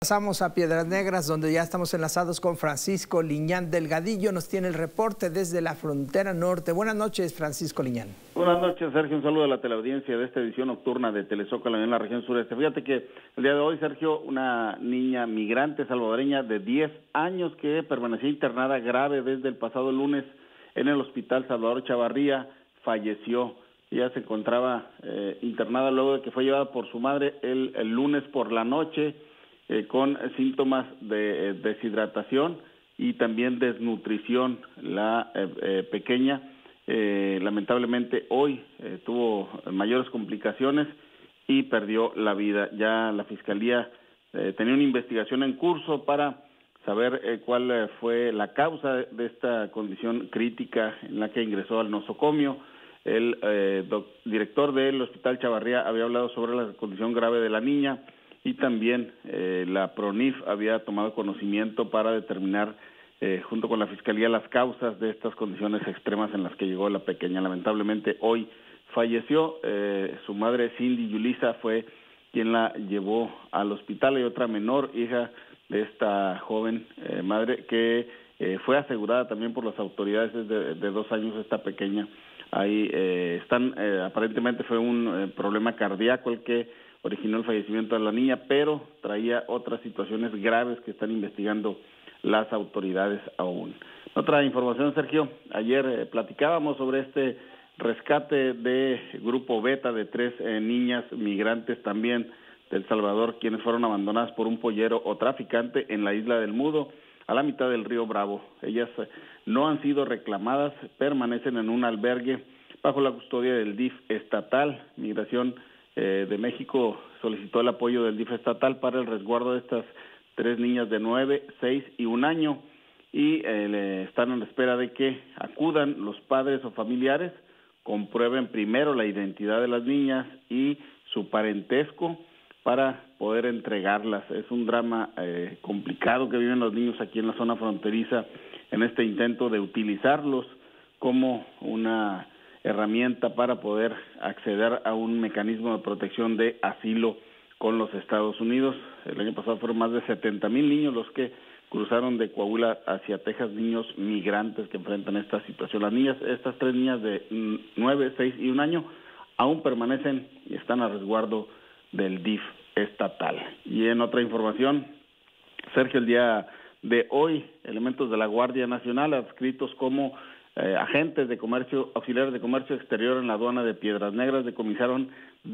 Pasamos a Piedras Negras, donde ya estamos enlazados con Francisco Liñán Delgadillo. Nos tiene el reporte desde la frontera norte. Buenas noches, Francisco Liñán. Buenas noches, Sergio. Un saludo a la teleaudiencia de esta edición nocturna de Telezócalo en la región sureste. Fíjate que el día de hoy, Sergio, una niña migrante salvadoreña de 10 años que permanecía internada grave desde el pasado lunes en el Hospital Salvador Chavarría, falleció. Ella se encontraba internada luego de que fue llevada por su madre el lunes por la noche, con síntomas de deshidratación y también desnutrición. La pequeña lamentablemente hoy tuvo mayores complicaciones y perdió la vida. Ya la Fiscalía tenía una investigación en curso para saber cuál fue la causa de esta condición crítica en la que ingresó al nosocomio. El director del Hospital Chavarría había hablado sobre la condición grave de la niña y también la PRONIF había tomado conocimiento para determinar junto con la Fiscalía las causas de estas condiciones extremas en las que llegó la pequeña. Lamentablemente hoy falleció. Su madre Cindy Yulisa fue quien la llevó al hospital. Hay otra menor, hija de esta joven madre, que fue asegurada también por las autoridades de 2 años. Esta pequeña ahí aparentemente fue un problema cardíaco el que originó el fallecimiento de la niña, pero traía otras situaciones graves que están investigando las autoridades aún. Otra información, Sergio, ayer platicábamos sobre este rescate de Grupo Beta de 3 niñas migrantes también de El Salvador, quienes fueron abandonadas por un pollero o traficante en la isla del Mudo, a la mitad del río Bravo. Ellas no han sido reclamadas, permanecen en un albergue bajo la custodia del DIF estatal. Migración de México solicitó el apoyo del DIF estatal para el resguardo de estas 3 niñas de 9, 6 y 1 año y están en espera de que acudan los padres o familiares, comprueben primero la identidad de las niñas y su parentesco para poder entregarlas. Es un drama complicado que viven los niños aquí en la zona fronteriza en este intento de utilizarlos como una herramienta para poder acceder a un mecanismo de protección de asilo con los Estados Unidos. El año pasado fueron más de 70,000 niños los que cruzaron de Coahuila hacia Texas, niños migrantes que enfrentan esta situación. Las niñas, estas 3 niñas de 9, 6 y 1 año aún permanecen y están a resguardo del DIF estatal. Y en otra información, Sergio, el día de hoy, elementos de la Guardia Nacional adscritos como agentes de comercio, auxiliares de comercio exterior en la aduana de Piedras Negras decomisaron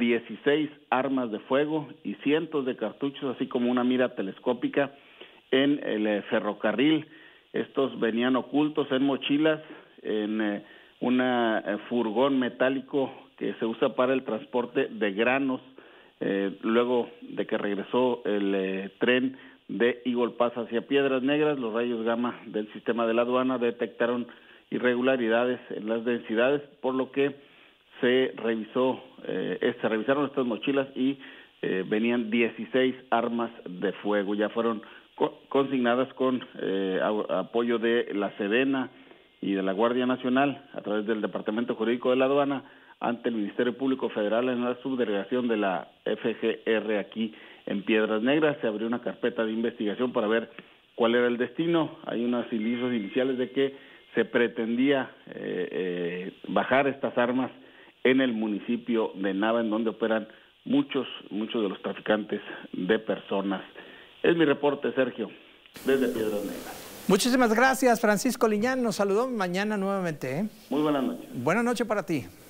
16 armas de fuego y cientos de cartuchos, así como una mira telescópica en el ferrocarril. Estos venían ocultos en mochilas, en un furgón metálico que se usa para el transporte de granos, luego de que regresó el tren de Eagle Pass hacia Piedras Negras. Los rayos gamma del sistema de la aduana detectaron irregularidades en las densidades, por lo que se revisaron estas mochilas y venían 16 armas de fuego. Ya fueron consignadas con apoyo de la Sedena y de la Guardia Nacional a través del Departamento Jurídico de la Aduana ante el Ministerio Público Federal en la subdelegación de la FGR aquí en Piedras Negras. Se abrió una carpeta de investigación para ver cuál era el destino. Hay unos indicios iniciales de que se pretendía bajar estas armas en el municipio de Nava, en donde operan muchos de los traficantes de personas. Es mi reporte, Sergio, desde Piedras Negras. Muchísimas gracias, Francisco Liñán. Nos saludó mañana nuevamente. Muy buenas noches. Buenas noches para ti.